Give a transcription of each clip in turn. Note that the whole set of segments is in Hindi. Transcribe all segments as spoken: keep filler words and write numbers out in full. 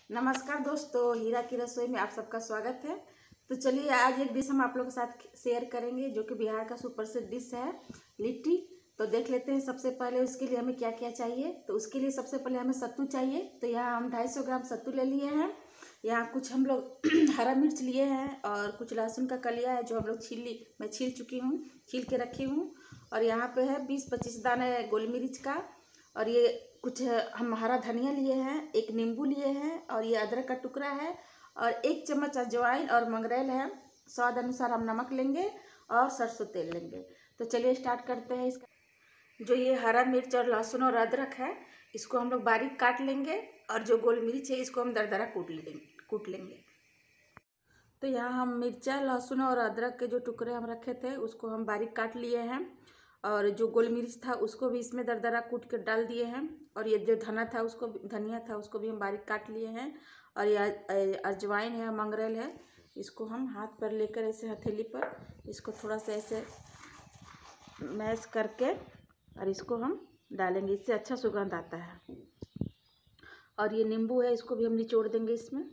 नमस्कार दोस्तों, हीरा की रसोई में आप सबका स्वागत है। तो चलिए आज एक डिश हम आप लोगों के साथ शेयर करेंगे जो कि बिहार का सुप्रसिद्ध डिश है लिट्टी। तो देख लेते हैं सबसे पहले उसके लिए हमें क्या क्या चाहिए। तो उसके लिए सबसे पहले हमें सत्तू चाहिए। तो यहाँ हम ढाई सौ ग्राम सत्तू ले लिए हैं। यहाँ कुछ हम लोग हरा मिर्च लिए हैं और कुछ लहसुन का कलिया है जो हम लोग छील ली मैं छील चुकी हूँ, छील के रखी हूँ। और यहाँ पे है बीस पच्चीस दाने गोल मिर्च का। और ये कुछ हम हरा धनिया लिए हैं, एक नींबू लिए हैं और ये अदरक का टुकड़ा है और एक चम्मच अजवाइन और मंगरेल है। स्वाद अनुसार हम नमक लेंगे और सरसों तेल लेंगे। तो चलिए स्टार्ट करते हैं। इसका जो ये हरा मिर्च और लहसुन और अदरक है इसको हम लोग बारीक काट लेंगे और जो गोल मिर्च है इसको हम दरदरा कूट लेंगे कूट लेंगे तो यहाँ हम मिर्चा लहसुन और अदरक के जो टुकड़े हम रखे थे उसको हम बारीक काट लिए हैं और जो गोल मिर्च था उसको भी इसमें दरदरा कूट कर डाल दिए हैं। और ये जो धना था उसको धनिया था उसको भी हम बारीक काट लिए हैं। और ये अजवाइन है, मंगरेल है, इसको हम हाथ पर लेकर ऐसे हथेली पर इसको थोड़ा सा ऐसे मैश करके और इसको हम डालेंगे, इससे अच्छा सुगंध आता है। और ये नींबू है इसको भी हम निचोड़ देंगे। इसमें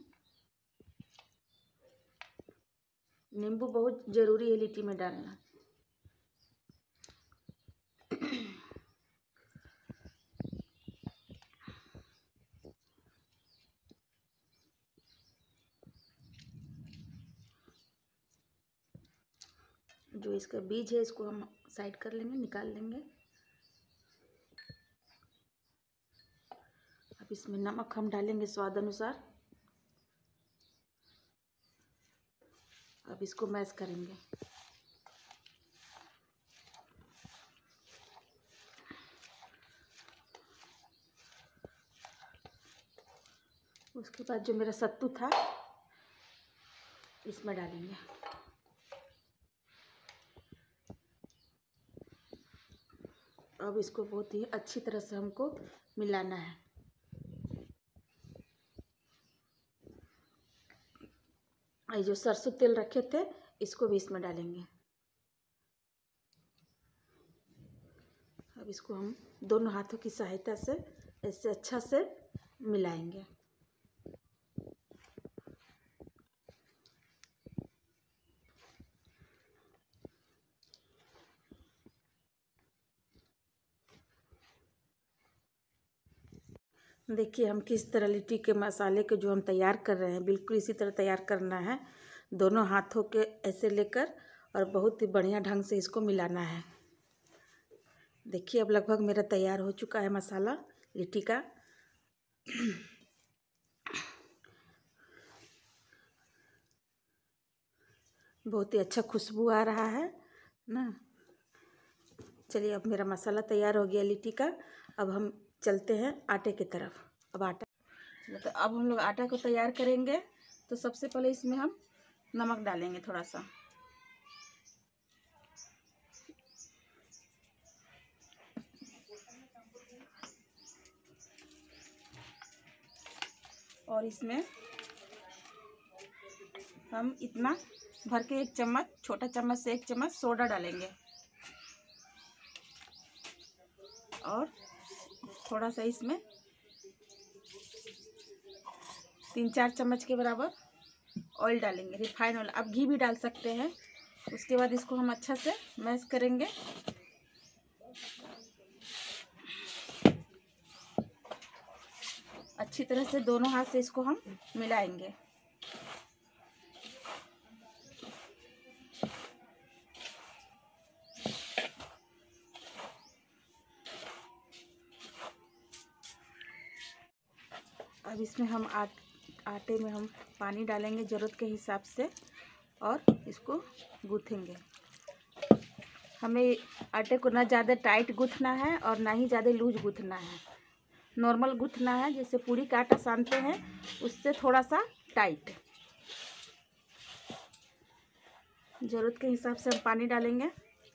नींबू बहुत ज़रूरी है लिट्टी में डालना। जो इसका बीज है इसको हम साइड कर लेंगे, निकाल लेंगे। अब इसमें नमक हम डालेंगे स्वाद अनुसार। अब इसको मैश करेंगे। उसके बाद जो मेरा सत्तू था इसमें डालेंगे। अब इसको बहुत ही अच्छी तरह से हमको मिलाना है। ये जो सरसों तेल रखे थे इसको भी इसमें डालेंगे। अब इसको हम दोनों हाथों की सहायता से ऐसे अच्छा से मिलाएंगे। देखिए हम किस तरह लिट्टी के मसाले के जो हम तैयार कर रहे हैं बिल्कुल इसी तरह तैयार करना है। दोनों हाथों के ऐसे लेकर और बहुत ही बढ़िया ढंग से इसको मिलाना है। देखिए अब लगभग मेरा तैयार हो चुका है मसाला लिट्टी का। बहुत ही अच्छा खुशबू आ रहा है ना। चलिए अब मेरा मसाला तैयार हो गया लिट्टी का। अब हम चलते हैं आटे की तरफ। अब आटा तो अब हम लोग आटा को तैयार करेंगे। तो सबसे पहले इसमें हम नमक डालेंगे थोड़ा सा। और इसमें हम इतना भर के एक चम्मच, छोटा चम्मच से एक चम्मच सोडा डालेंगे और थोड़ा सा इसमें तीन चार चम्मच के बराबर ऑयल डालेंगे, रिफाइन ऑयल। आप घी भी डाल सकते हैं। उसके बाद इसको हम अच्छा से मैश करेंगे। अच्छी तरह से दोनों हाथ से इसको हम मिलाएंगे। अब इसमें हम आट, आटे में हम पानी डालेंगे ज़रूरत के हिसाब से और इसको गूँथेंगे। हमें आटे को ना ज़्यादा टाइट गूँथना है और ना ही ज़्यादा लूज गूँथना है। नॉर्मल गूँथना है, जैसे पूरी का आटा सानते हैं उससे थोड़ा सा टाइट। ज़रूरत के हिसाब से हम पानी डालेंगे।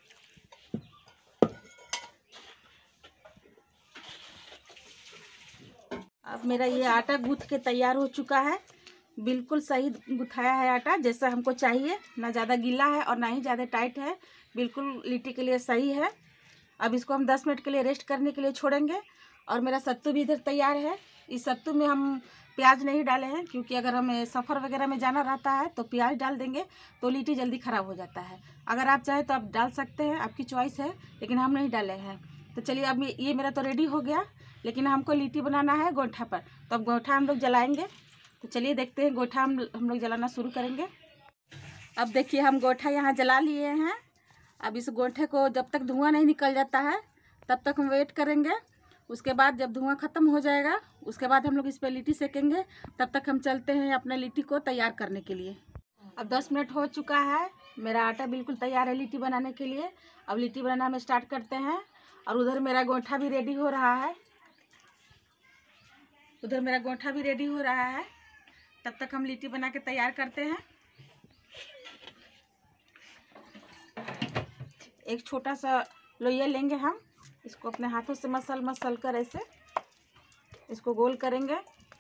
अब मेरा ये आटा गूँथ के तैयार हो चुका है। बिल्कुल सही गुथाया है आटा, जैसा हमको चाहिए। ना ज़्यादा गीला है और ना ही ज़्यादा टाइट है, बिल्कुल लिट्टी के लिए सही है। अब इसको हम दस मिनट के लिए रेस्ट करने के लिए छोड़ेंगे। और मेरा सत्तू भी इधर तैयार है। इस सत्तू में हम प्याज नहीं डाले हैं, क्योंकि अगर हमें सफ़र वगैरह में जाना रहता है तो प्याज डाल देंगे तो लिट्टी जल्दी ख़राब हो जाता है। अगर आप चाहें तो आप डाल सकते हैं, आपकी चॉइस है, लेकिन हम नहीं डाले हैं। तो चलिए अब ये मेरा तो रेडी हो गया, लेकिन हमको लिट्टी बनाना है गोइठा पर, तो अब गोइठा हम लोग जलाएँगे। तो चलिए देखते हैं, गोइठा हम हम लोग जलाना शुरू करेंगे। अब देखिए हम गोइठा यहाँ जला लिए हैं। अब इस गोइठे को जब तक धुआं नहीं निकल जाता है तब तक हम वेट करेंगे। उसके बाद जब धुआं ख़त्म हो जाएगा उसके बाद हम लोग इस पर लिट्टी सेकेंगे। तब तक हम चलते हैं अपने लिट्टी को तैयार करने के लिए। अब दस मिनट हो चुका है, मेरा आटा बिल्कुल तैयार है लिट्टी बनाने के लिए। अब लिट्टी बनाना हम स्टार्ट करते हैं। और उधर मेरा गोइठा भी रेडी हो रहा है, उधर मेरा गोइठा भी रेडी हो रहा है। तब तक हम लिट्टी बना के तैयार करते हैं। एक छोटा सा लोइया लेंगे हम, इसको अपने हाथों से मसल मसल कर ऐसे इसको गोल करेंगे।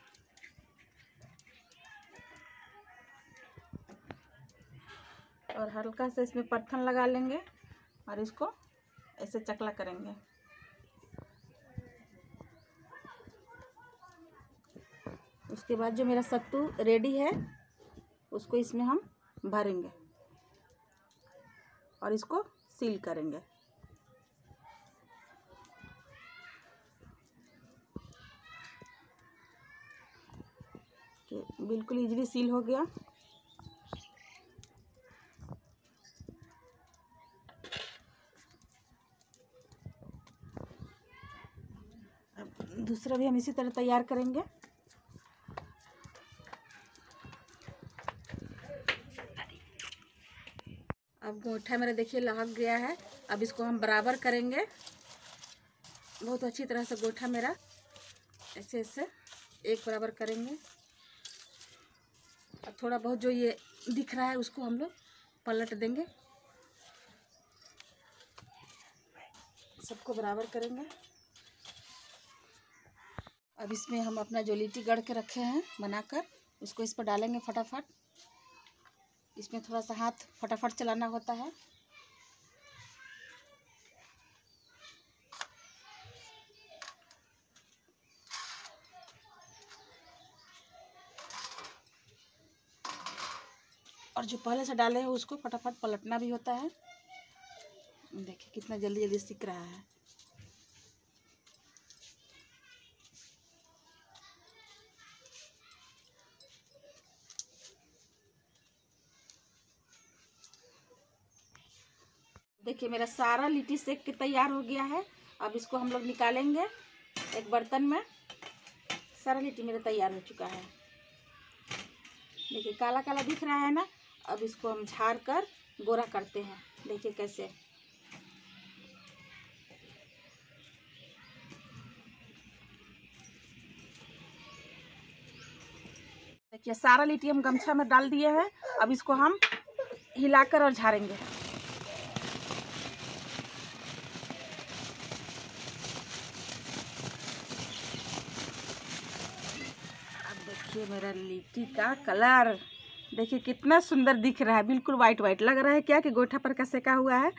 और हल्का से इसमें परथन लगा लेंगे और इसको ऐसे चकला करेंगे। उसके बाद जो मेरा सत्तू रेडी है उसको इसमें हम भरेंगे और इसको सील करेंगे। बिल्कुल इजीली सील हो गया। अब दूसरा भी हम इसी तरह तैयार करेंगे। अब गोइठा मेरा देखिए लग गया है। अब इसको हम बराबर करेंगे, बहुत अच्छी तरह से गोइठा मेरा ऐसे ऐसे एक बराबर करेंगे। अब थोड़ा बहुत जो ये दिख रहा है उसको हम लोग पलट देंगे, सबको बराबर करेंगे। अब इसमें हम अपना जो लिट्टी गढ़ के रखे हैं बनाकर उसको इस पर डालेंगे फटाफट। इसमें थोड़ा सा हाथ फटाफट चलाना होता है। और जो पहले से डाले हैं उसको फटाफट पलटना भी होता है। देखिए कितना जल्दी जल्दी सीख रहा है। देखिए मेरा सारा लिट्टी सेक के तैयार हो गया है। अब इसको हम लोग निकालेंगे एक बर्तन में। सारा लिट्टी मेरा तैयार हो चुका है। देखिए काला काला दिख रहा है ना। अब इसको हम झाड़ कर गोरा करते हैं। देखिए कैसे। देखिए सारा लिट्टी हम गमछा में डाल दिए हैं। अब इसको हम हिलाकर और झाड़ेंगे। देखिए मेरा लिट्टी का कलर देखिए कितना सुंदर दिख रहा है। बिल्कुल वाइट वाइट लग रहा है क्या कि गोइठा पर का सेका हुआ है।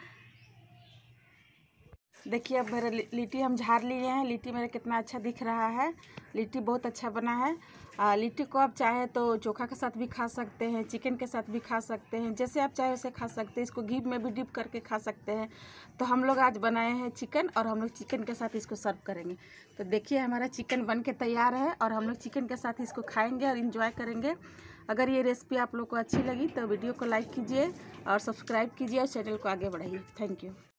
देखिए अब मेरा लिट्टी हम झाड़ लिए हैं। लिट्टी मेरा कितना अच्छा दिख रहा है। लिट्टी बहुत अच्छा बना है। आ, लिट्टी को आप चाहे तो चोखा के साथ भी खा सकते हैं, चिकन के साथ भी खा सकते हैं, जैसे आप चाहे वैसे खा सकते हैं। इसको घी में भी डिप करके खा सकते हैं। तो हम लोग आज बनाए हैं चिकन और हम लोग चिकन के साथ इसको सर्व करेंगे। तो देखिए हमारा चिकन बन के तैयार है और हम लोग चिकन के साथ इसको खाएँगे और इन्जॉय करेंगे। अगर ये रेसिपी आप लोग को अच्छी लगी तो वीडियो को लाइक कीजिए और सब्सक्राइब कीजिए और चैनल को आगे बढ़ाइए। Thank you.